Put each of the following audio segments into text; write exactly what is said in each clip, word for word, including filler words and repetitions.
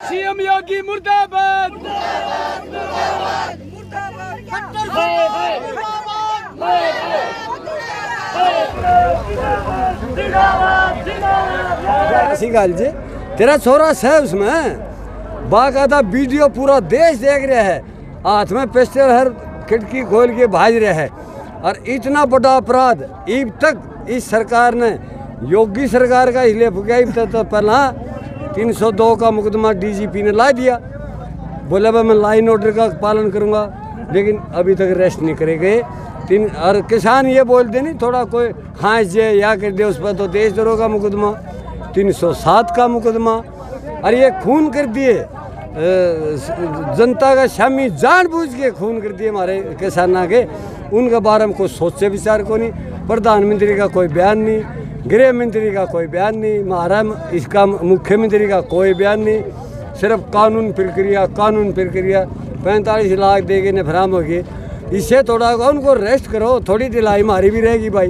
CM योगी मुर्दाबाद। ऐसी गल जी, तेरा छोरा है उसमें बाकायदा वीडियो पूरा देश देख रहा है, हाथ में पिस्टल हर खिड़की खोल के भाज रहा है। और इतना बड़ा अपराध अब तक इस सरकार ने, योगी सरकार का इसलिए फुका तक तो पहला तीन सौ दो का मुकदमा डीजीपी ने ला दिया, बोला भाई मैं लाइन ऑर्डर का पालन करूंगा, लेकिन अभी तक अरेस्ट नहीं करे गए। तीन और किसान ये बोलते नहीं थोड़ा कोई खांस जे या कर दे उस पर तो देशद्रोह का मुकदमा, तीन सौ सात का मुकदमा। और ये खून कर दिए जनता का शामी, जानबूझ के खून कर दिए हमारे किसाना के। उनके बारे में कुछ सोचे विचार को नहीं, प्रधानमंत्री का कोई बयान नहीं, गृह मंत्री का कोई बयान नहीं, महाराज इसका मुख्यमंत्री का कोई बयान नहीं, सिर्फ कानून प्रक्रिया कानून प्रक्रिया पैंतालीस लाख दे के नफराम हो गए। इससे थोड़ा उनको अरेस्ट करो, थोड़ी ढिलाई मारी भी रहेगी भाई।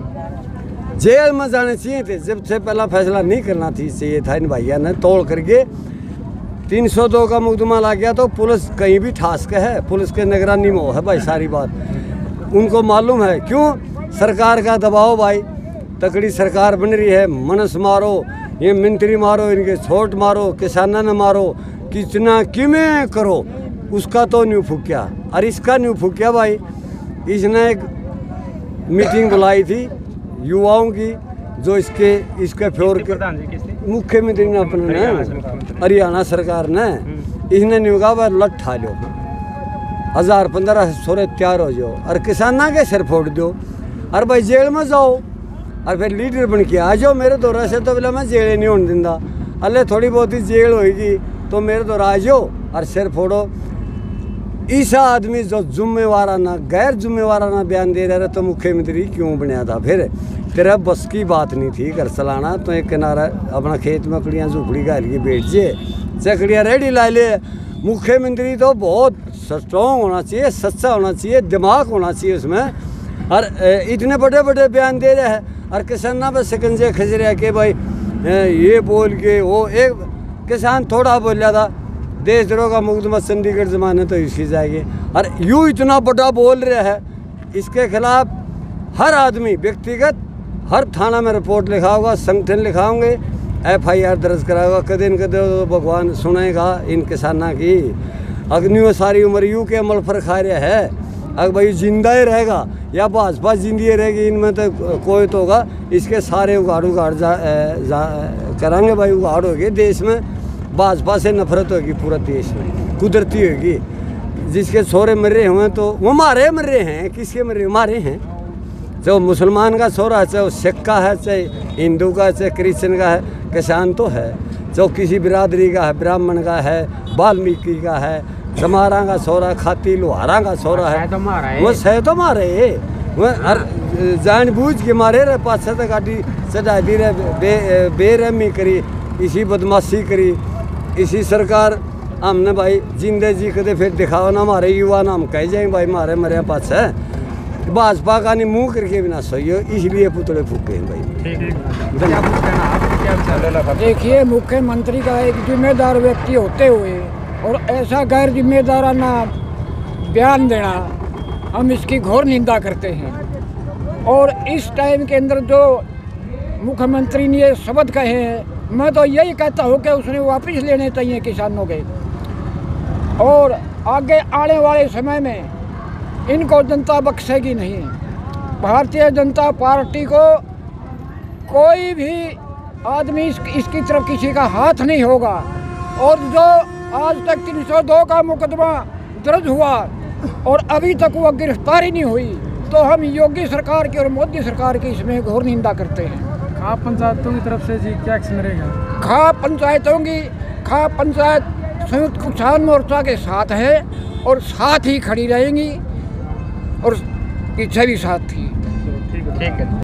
जेल में जाने चाहिए थे, जब से पहला फैसला नहीं करना थी चाहिए था इन भैया ने, तोड़ करके तीन सौ दो का मुकदमा ला गया। तो पुलिस कहीं भी ठास के है, पुलिस के निगरानी में है भाई सारी बात, उनको मालूम है। क्यों सरकार का दबाव भाई, तकड़ी सरकार बन रही है, मनस मारो, ये मंत्री मारो, इनके छोट मारो, किसाना ने मारो, कितना किमें करो, उसका तो न्यू फूकिया और इसका न्यू फूकिया भाई। इसने एक मीटिंग बुलाई थी युवाओं की, जो इसके इसके फ्योर के मुख्यमंत्री ने अपने ने हरियाणा सरकार ने, इसने न्यू कहा भाई लठ ठा लो, हजार पंद्रह सोरे तैयार हो जाओ और किसाना के सिर फोड़ दो और भाई जेल में जाओ और फिर लीडर बन के आ जाओ। मेरे दौरा से तो बोला मैं जेल नहीं होने दिंदा, अल्ले थोड़ी बहुत ही जेल होगी तो मेरे दौरा आ जाओ और सिर फोड़ो। ऐसा आदमी जो जुम्मेवाराना गैर जुम्मेवाराना बयान दे रहा है तो मुख्यमंत्री क्यों बनया था? फिर तेरा बस की बात नहीं थी घर चलाना, तो एक किनारा अपना खेत में कड़ियाँ झुपड़ी गाल के बैठ जे, चकड़ियाँ रेडी ला ले। मुख्यमंत्री तो बहुत स्ट्रॉन्ग होना चाहिए, सच्चा होना चाहिए, दिमाग होना चाहिए उसमें। और इतने बड़े बड़े बयान दे रहे हैं और किसाना पर शिकंजे खिंच रहे कि भाई ये बोल के वो। एक किसान थोड़ा बोल रहा था देशद्रोह का मुकदमा चंडीगढ़ जमाने तो इसकी जाएगी, और यूँ इतना बड़ा बोल रहा है, इसके खिलाफ हर आदमी व्यक्तिगत हर थाना में रिपोर्ट लिखा होगा, संगठन लिखा होंगे, एफ आई आर दर्ज कराएगा। कदे न कदे तो भगवान सुनेगा इन किसाना की। अग्नियों सारी उम्र यूँ के अमल पर खा रहा है, अगर भाई जिंदा ही रहेगा या भाजपा जिंदी रहेगी, इनमें तो कोई तो होगा। इसके सारे उगाड़ उगाड़ जा, जा कराएंगे भाई, उगाड़ होगी देश में, भाजपा से नफरत होगी पूरा देश में, कुदरती होगी। जिसके छोरे मर रहे हुए तो वो मारे मर रहे हैं, किसके मर रहे मारे हैं। जो मुसलमान का छोरा है, चाहे वो सिख का है, चाहे हिंदू का, चाहे क्रिश्चियन का है, किसान तो है। जो किसी बिरादरी का है, ब्राह्मण का है, वाल्मीकि का है, चमारा का छोरा, खाती लोहारा का छोरा है, वो सह तो मारे वो हर जानबूझ के मारे रहे। पाँच छः गाड़ी चढ़ा दी रहे, बे बेरहमी करी, इसी बदमाशी करी, इसी सरकार हमने भाई जिंदे जी कदे फिर दिखाओ ना हमारे युवा ना, हम कह जाएंगे भाई मारे मरे पास है। भाजपा का नहीं मुँह करके बिना सही हो, इसलिए पुतले फूके हैं भाई। देखिए, मुख्यमंत्री का एक जिम्मेदार व्यक्ति होते हुए और ऐसा गैर जिम्मेदाराना बयान देना, हम इसकी घोर निंदा करते हैं। और इस टाइम के अंदर जो मुख्यमंत्री ने ये शब्द कहे हैं, मैं तो यही कहता हूँ कि उसने वापस लेने चाहिए किसानों के। और आगे आने वाले समय में इनको जनता बख्शेगी नहीं। भारतीय जनता पार्टी को कोई भी आदमी इस, इसकी तरफ किसी का हाथ नहीं होगा। और जो आज तक तीन सौ दो का मुकदमा दर्ज हुआ और अभी तक वो गिरफ्तारी नहीं हुई, तो हम योगी सरकार की और मोदी सरकार की इसमें घोर निंदा करते हैं। खाप पंचायतों की तरफ से जी क्या एक्शन रहेगा? खाप पंचायतों की खाप पंचायत संयुक्त किसान मोर्चा के साथ है और साथ ही खड़ी रहेंगी और पीछे भी साथ थी। ठीक है।